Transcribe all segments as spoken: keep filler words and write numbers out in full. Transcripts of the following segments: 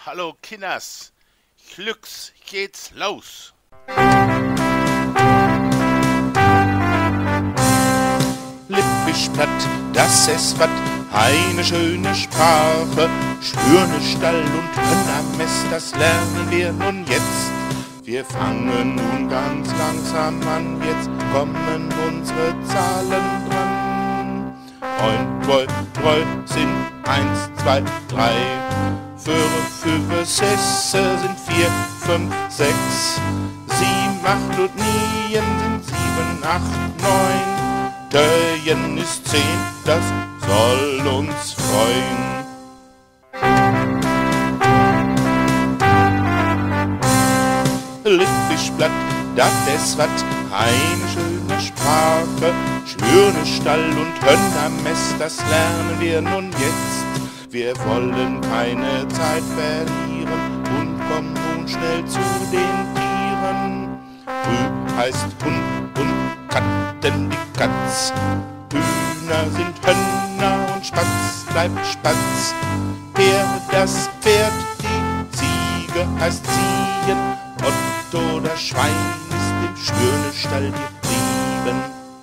Hallo Kinders, Glücks geht's los. Lippisch platt, das es wat, eine schöne Sprache. Schwürne Stall und Hönnermess, das lernen wir nun jetzt. Wir fangen nun ganz langsam an, jetzt kommen unsere Zahlen dran. Neun, zwei, drei sind eins, zwei, drei. Föhre, Föhre, Sesse sind vier, fünf, sechs. Sieben, acht und Nien sind sieben, acht, neun. Töjen ist zehn, das soll uns freuen. Lippisch platt, dat es wat, eine schöne Sprache. Schwürne Stall und Hönnermess, das lernen wir nun jetzt. Wir wollen keine Zeit verlieren und kommen nun schnell zu den Tieren. Früh heißt Hund und Katten die Katz. Hühner sind Hönner und Spatz bleibt Spatz. Pferd das Pferd, die Ziege heißt Ziegen. Otto das Schwein ist im Schwürnestall geblieben.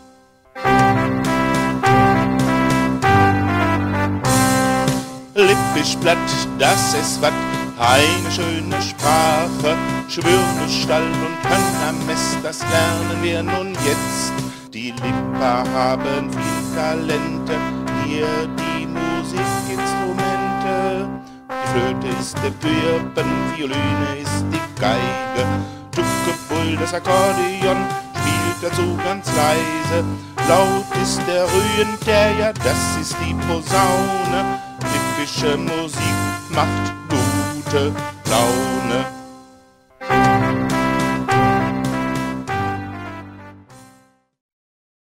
Lippisch platt, das ist wat, eine schöne Sprache. Schwürnestall und Hönnermess, das lernen wir nun jetzt. Die Lipper haben viel Talente, hier die Musikinstrumente. Die Flöte ist der Türpen, Violine ist die Geige. Tuckebull, das Akkordeon, spielt dazu ganz leise. Laut ist der Rühentär, ja das ist die Posaune. Lippische Musik macht gute Laune.